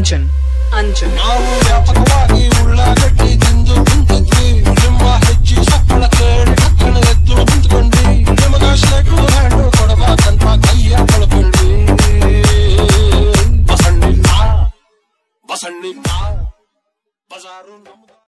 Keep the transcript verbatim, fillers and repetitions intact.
ಅಂಜನ್ ಅಂಜನ್ ನಾವು ವ್ಯಾಪಕವಾಗಿ ಉಳ್ಳಾಗಡ್ಡಿ ತಿಂದು ಕುಂತಿದ್ವಿ ನಿಮ್ಮ ಹೆಚ್ಚಿ ಸಕ್ಕಳ ಕೇಳಿ ಕಕ್ಕಣ ಎದ್ದು ನಿಂತ್ಕೊಂಡ್ವಿ ನಿಮಗ ಶೇಕು ಹಣ್ಣು ಕೊಡಬೇಕಂತ ಕೈಯ ಕಳ್ಕೊಂಡ್ವಿ ಬಸಣ್ಣಿಲ್ಲ ಬಸಣ್ಣಿಲ್ಲ ಬಜಾರು